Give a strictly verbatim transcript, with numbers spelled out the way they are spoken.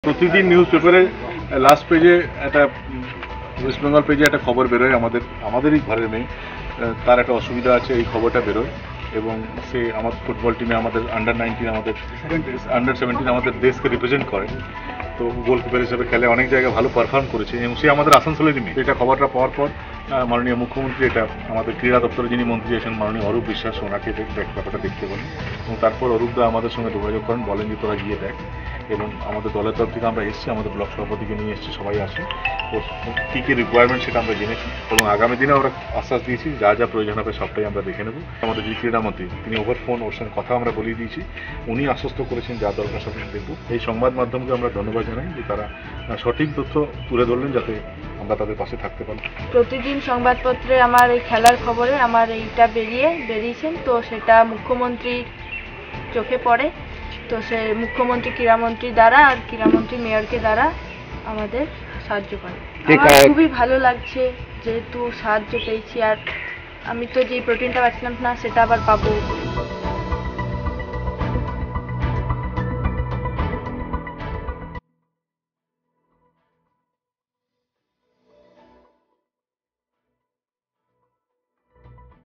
প্রতিদিন নিউজ পেপারে লাস্ট পেজে একটা ওয়েস্ট বেঙ্গল পেজে একটা খবর বেরোয়, আমাদের আমাদেরই ঘরের মেয়ে, তার একটা অসুবিধা আছে, এই খবরটা বেরোয় এবং সে আমার ফুটবল টিমে আমাদের আন্ডার নাইনটিন আমাদের আন্ডার সেভেন্টিন আমাদের দেশকে রিপ্রেজেন্ট করে। তো গোলকিপার হিসেবে খেলে অনেক জায়গায় ভালো পারফর্ম করেছে এবং সে আমাদের আসানসোলেরই মেয়ে। এটা খবরটা পাওয়ার পর মাননীয় মুখ্যমন্ত্রী, এটা আমাদের ক্রীড়া দপ্তরে যিনি মন্ত্রী আছেন মাননীয় অরূপ বিশ্বাস, ওনাকে ব্যাপারটা দেখতে বলেন এবং তারপর অরূপদা আমাদের সঙ্গে যোগাযোগ করেন, বলেন যে তোরা গিয়ে দেখ। এবং আমাদের দলের তরফ থেকে আমরা এসেছি, আমাদের ব্লক সভাপতিকে নিয়ে এসেছি, সবাই আসে, তো কী কী রিকোয়ারমেন্ট সেটা আমরা জেনেছি এবং আগামী দিনে আমরা আশ্বাস দিয়েছি যা যা প্রয়োজন হবে সবটাই আমরা দেখে নেব। আমাদের যে ক্রীড়ামন্ত্রী তিনি ওভার ফোন ওর সঙ্গে কথা আমরা বলিয়ে দিয়েছি, উনি আশ্বস্ত করেছেন যা দরকার সব দেখব। এই সংবাদ মাধ্যমকে আমরা ধন্যবাদ জানাই যে তারা সঠিক তথ্য তুলে ধরলেন যাতে আমরা তাদের পাশে থাকতে পারি। প্রতিদিন সংবাদপত্রে আমার এই খেলার খবরে আমার এইটা বেরিয়ে বেরিয়েছেন, তো সেটা মুখ্যমন্ত্রীর চোখে পড়ে, তো সে মুখ্যমন্ত্রী ক্রীড়ামন্ত্রী দ্বারা আর ক্রীড়ামন্ত্রী মেয়রকে দ্বারা আমাদের সাহায্য করে। আমার খুবই ভালো লাগছে যেহেতু সাহায্য পেয়েছি, আর আমি তো যেই প্রোটিনটা পাচ্ছিলাম না সেটা আবার পাবো।